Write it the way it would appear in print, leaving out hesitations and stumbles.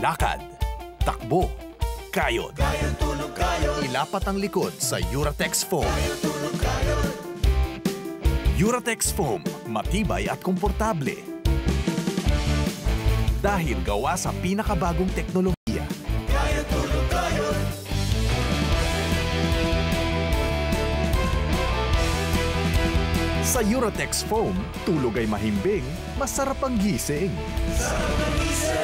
lakad, takbo, kayod. Kayod, tulog, kayod. Ilapat ang likod sa Uratex Foam. Kayod, tulog, kayod. Uratex Foam, matibay at komportable. Dahil gawa sa pinakabagong teknolohiya. Kayod, tulog, kayod. Sa Uratex Foam, tulog ay mahimbing, masarap ang gising. Sarap ng gising.